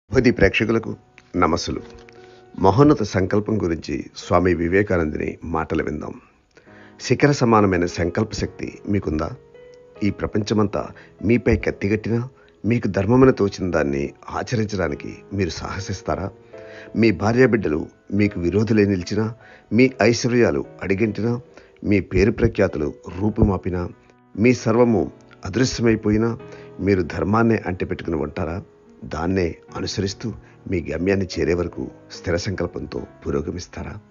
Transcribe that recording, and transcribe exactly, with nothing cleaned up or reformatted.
పది ప్రేక్షకులకు నమస్సులు. మహోన్నత సంకల్పం గురించి స్వామి వివేకానందుని మాటలు విందాం. శిఖర సమానమైన సంకల్ప శక్తి మీకుందా? ఈ ప్రపంచమంతా మీపై కత్తిగట్టినా మీకు ధర్మమని తోచిన దాన్ని ఆచరించడానికి మీరు సాహసిస్తారా? మీ భార్యాబిడ్డలు మీకు విరోధులే నిలిచినా, మీ ఐశ్వర్యాలు అడిగంటినా, మీ పేరు ప్రఖ్యాతులు రూపుమాపినా, మీ సర్వము అదృశ్యమైపోయినా మీరు ధర్మాన్నే అంటిపెట్టుకుని ఉంటారా? దాన్నే అనుసరిస్తూ మీ గమ్యాన్ని చేరే వరకు స్థిర సంకల్పంతో పురోగమిస్తారా?